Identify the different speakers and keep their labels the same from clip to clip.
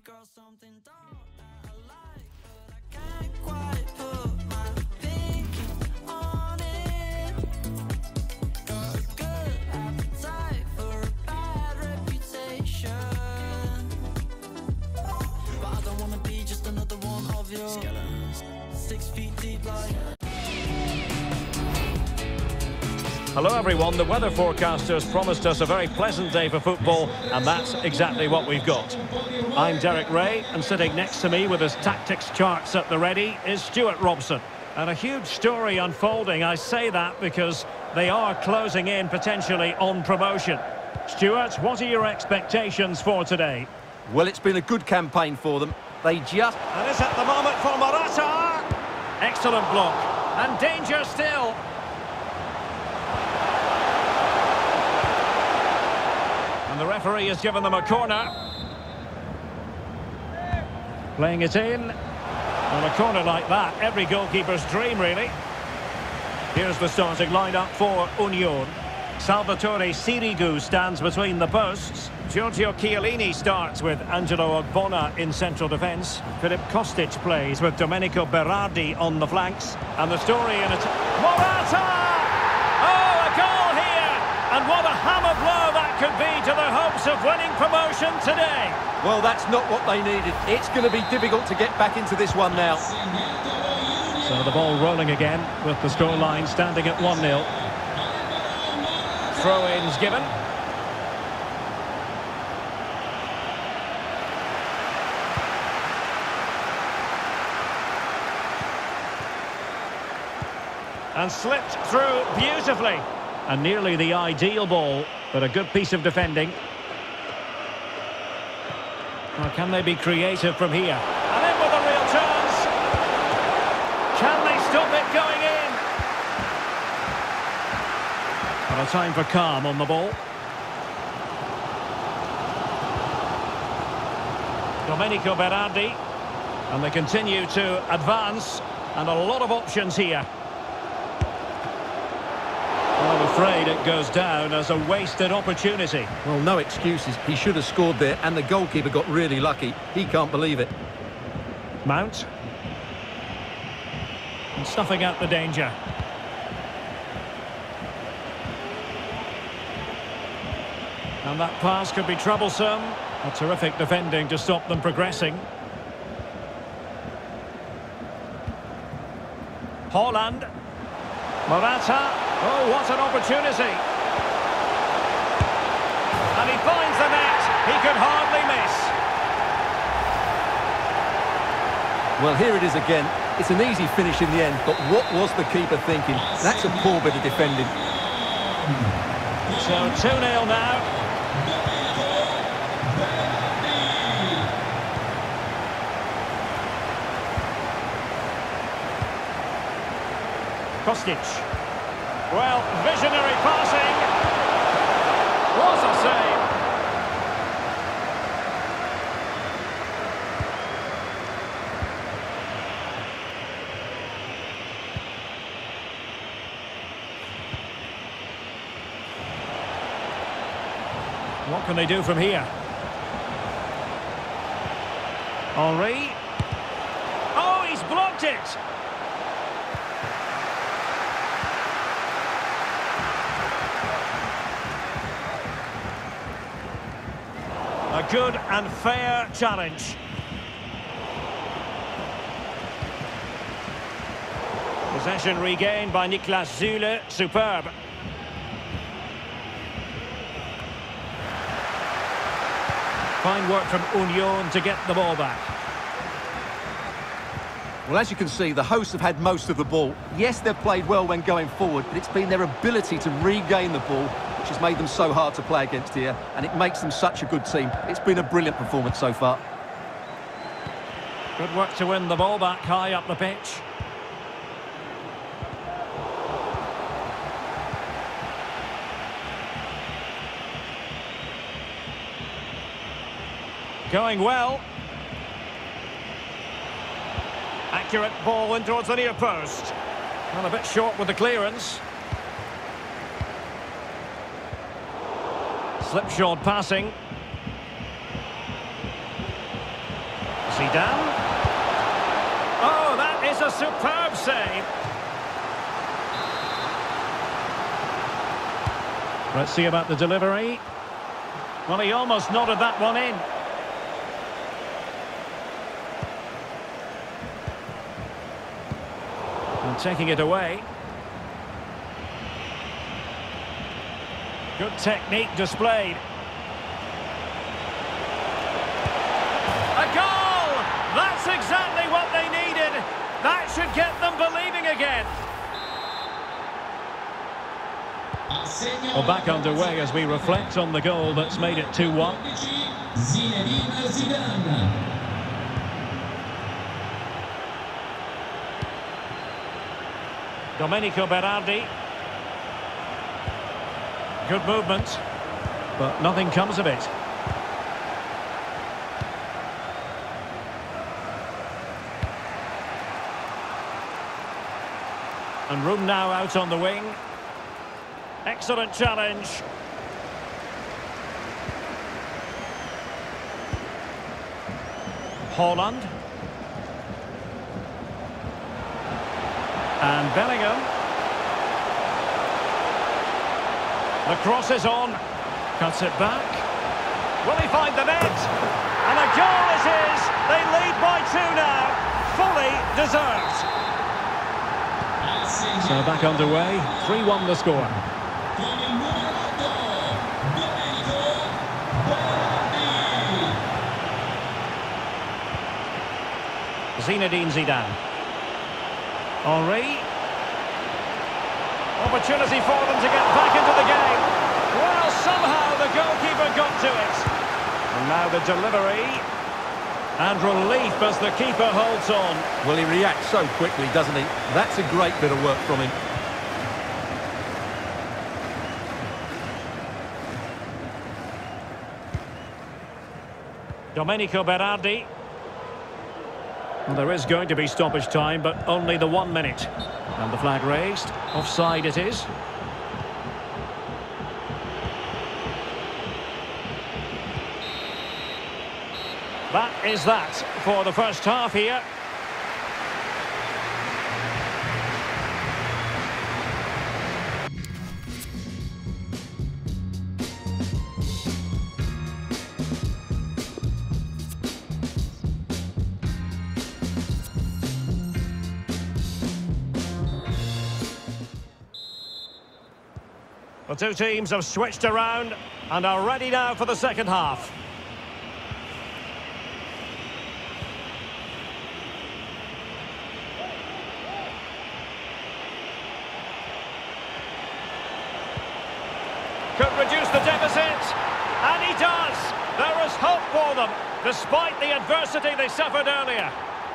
Speaker 1: you've got something dark that I like, but I can't quite put my thinking on it. Got a good appetite for a bad reputation, but I don't wanna be just another one of your skeletons, 6 feet deep like.
Speaker 2: Hello everyone, the weather forecasters promised us a very pleasant day for football, and that's exactly what we've got. I'm Derek Ray, and sitting next to me with his tactics charts at the ready is Stuart Robson. And a huge story unfolding. I say that because they are closing in potentially on promotion. Stuart, what are your expectations for today?
Speaker 3: Well, it's been a good campaign for them. They just...
Speaker 2: And it's at the moment for Morata! Excellent block, and danger still. And the referee has given them a corner. Playing it in. On a corner like that, every goalkeeper's dream, really. Here's the starting lineup for Union. Salvatore Sirigu stands between the posts. Giorgio Chiellini starts with Angelo Ogbonna in central defence. Filip Kostic plays with Domenico Berardi on the flanks. And the story in it... Morata! Oh, a goal here! And what a hammer blow that could be to their hopes of winning promotion today.
Speaker 3: Well, that's not what they needed. It's going to be difficult to get back into this one now.
Speaker 2: So the ball rolling again with the scoreline standing at 1-0. Throw-ins given. And slipped through beautifully. And nearly the ideal ball, but a good piece of defending. Or can they be creative from here? And in with a real chance. Can they stop it going in? And a time for calm on the ball. Domenico Berardi. And they continue to advance. And a lot of options here. I'm afraid it goes down as a wasted opportunity.
Speaker 3: Well, no excuses. He should have scored there, and the goalkeeper got really lucky. He can't believe it.
Speaker 2: Mount. And snuffing out the danger. And that pass could be troublesome. A terrific defending to stop them progressing. Haaland. Morata. Oh, what an opportunity. And he finds the net. He could hardly miss.
Speaker 3: Well, here it is again. It's an easy finish in the end, but what was the keeper thinking? That's a poor bit of defending.
Speaker 2: So 2-0 now. Kostic. Well, visionary passing. What a save. What can they do from here? Henry. Oh, he's blocked it. A good and fair challenge. Possession regained by Niklas Süle. Superb. Fine work from Union to get the ball back.
Speaker 3: Well, as you can see, the hosts have had most of the ball. Yes, they've played well when going forward, but it's been their ability to regain the ball which has made them so hard to play against here, and it makes them such a good team. It's been a brilliant performance so far.
Speaker 2: Good work to win the ball back high up the pitch. Going well. Accurate ball in towards the near post. And a bit short with the clearance. Slipshod passing. Zidane. Oh, that is a superb save. Let's see about the delivery. Well, he almost nodded that one in. And taking it away. Good technique displayed. A goal! That's exactly what they needed. That should get them believing again. Well, back underway as we reflect on the goal that's made it 2-1.
Speaker 4: Zinedine Zidane.
Speaker 2: Domenico Berardi. Good movement, but nothing comes of it. And room now out on the wing. Excellent challenge. Haaland. And Bellingham. The cross is on. Cuts it back. Will he find the net? And a goal it is. They lead by 2 now. Fully deserved. So back underway. 3-1 the score. Zinedine Zidane. Henry. Opportunity for them to get back into the game. Well, somehow the goalkeeper got to it. And now the delivery. And relief as the keeper holds on.
Speaker 3: Well, he reacts so quickly, doesn't he? That's a great bit of work from him.
Speaker 2: Domenico Berardi. Well, there is going to be stoppage time, but only the 1 minute. And the flag raised. Offside it is. That is that for the first half here. The two teams have switched around and are ready now for the second half. Could reduce the deficit, and he does. There is hope for them, despite the adversity they suffered earlier.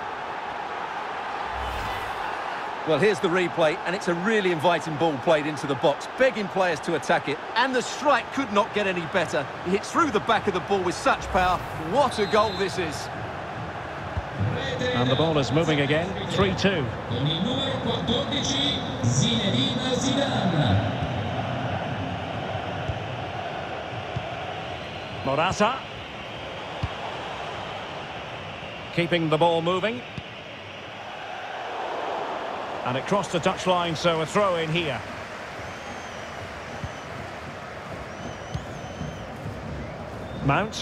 Speaker 3: Well, here's the replay, and it's a really inviting ball played into the box, begging players to attack it, and the strike could not get any better. He hits through the back of the ball with such power. What a goal this is.
Speaker 2: And the ball is moving again, 3-2.
Speaker 4: Con il numero 14, Zinedine Zidane.
Speaker 2: Morata. Keeping the ball moving. And it crossed the touchline, so a throw in here. Mount.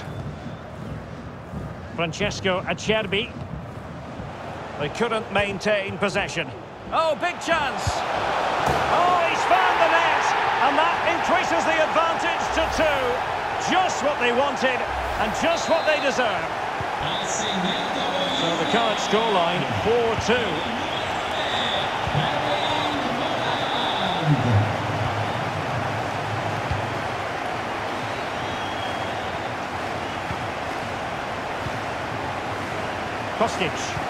Speaker 2: Francesco Acerbi. They couldn't maintain possession. Oh, big chance. Oh, he's found the net. And that increases the advantage to 2. Just what they wanted and just what they deserve. So the current scoreline, 4-2. Kostic.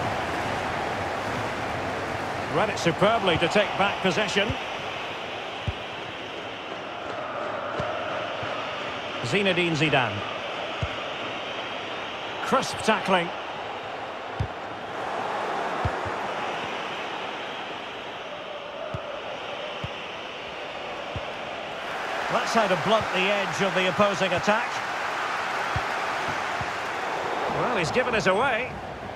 Speaker 2: Read it superbly to take back possession. Zinedine Zidane. Crisp tackling. That's how to blunt the edge of the opposing attack. Well, he's given it away.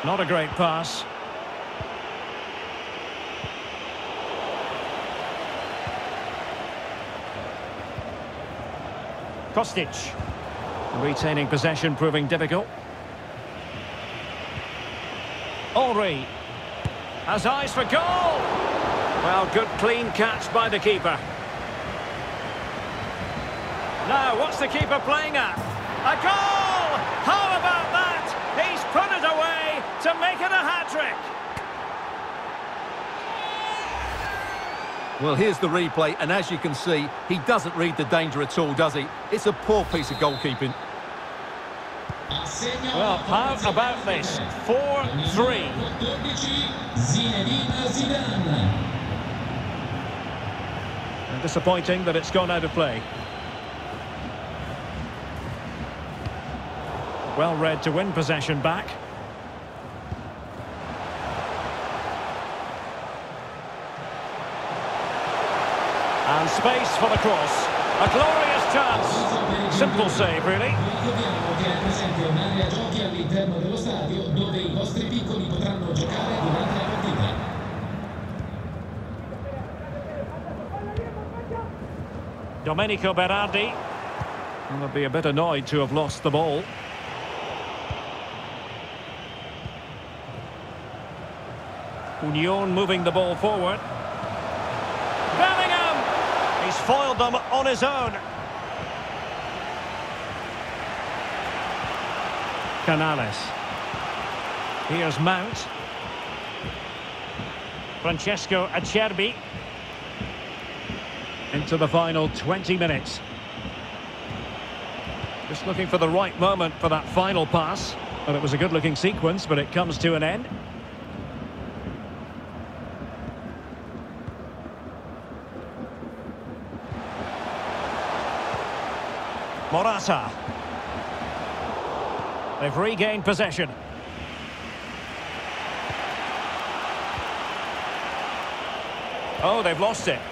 Speaker 2: Not a great pass. Kostic. Retaining possession proving difficult. Henry has eyes for goal. Well, good clean catch by the keeper. Now, what's the keeper playing at? A goal! How about that? He's put it away to make it a hat-trick.
Speaker 3: Well, here's the replay, and as you can see, he doesn't read the danger at all, does he? It's a poor piece of goalkeeping.
Speaker 2: Well, how about this? 4-3.
Speaker 4: Zinedine Zidane.
Speaker 2: Disappointing that it's gone out of play. Well read to win possession back. And space for the cross. A glorious chance. Simple save, really.
Speaker 4: Ricordiamo che è presente un'area giochi all'interno dello stadio dove i vostri piccoli potranno giocare durante la partita.
Speaker 2: Domenico Berardi. Well, they'll be a bit annoyed to have lost the ball. Union moving the ball forward. Bellingham! He's foiled them on his own. Canales. Here's Mount. Francesco Acerbi. Into the final 20 minutes. Just looking for the right moment for that final pass. Well, it was a good-looking sequence, but it comes to an end. Morata. They've regained possession. Oh, they've lost it.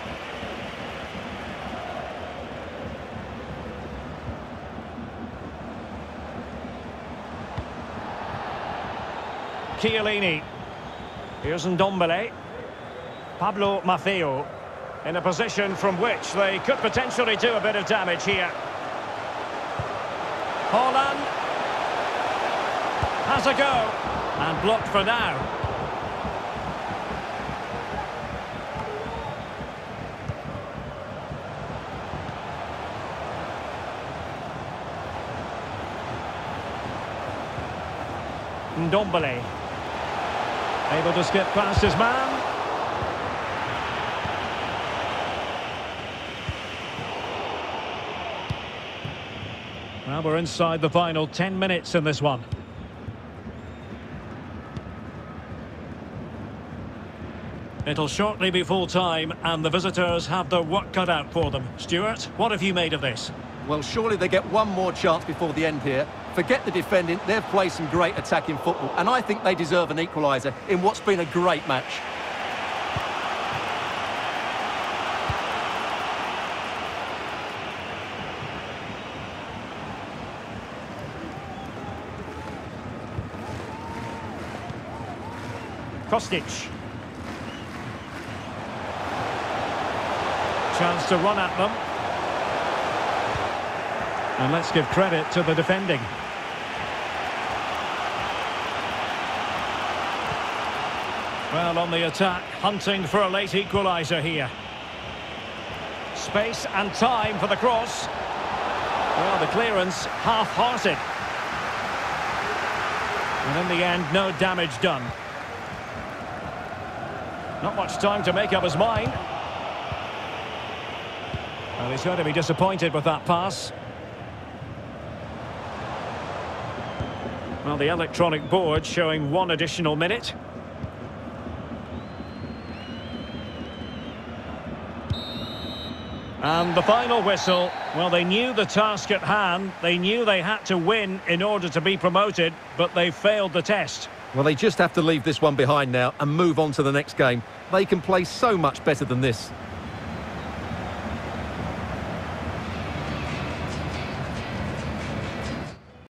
Speaker 2: Chiellini. Here's Ndombele. Pablo Maffeo in a position from which they could potentially do a bit of damage here. Haaland has a go and blocked for now. Ndombele able to skip past his man. Well, we're inside the final 10 minutes in this one. It'll shortly be full time and the visitors have their work cut out for them. Stuart, what have you made of this?
Speaker 3: Well, surely they get one more chance before the end here. Forget the defending, they've played some great attacking football, and I think they deserve an equaliser in what's been a great match.
Speaker 2: Kostic. Chance to run at them. And let's give credit to the defending. Well, on the attack, hunting for a late equaliser here. Space and time for the cross. Well, the clearance half-hearted. And in the end, no damage done. Not much time to make up his mind. Well, he's going to be disappointed with that pass. Well, the electronic board showing one additional minute. And the final whistle. Well, they knew the task at hand. They knew they had to win in order to be promoted, but they failed the test.
Speaker 3: Well, they just have to leave this one behind now and move on to the next game. They can play so much better than this.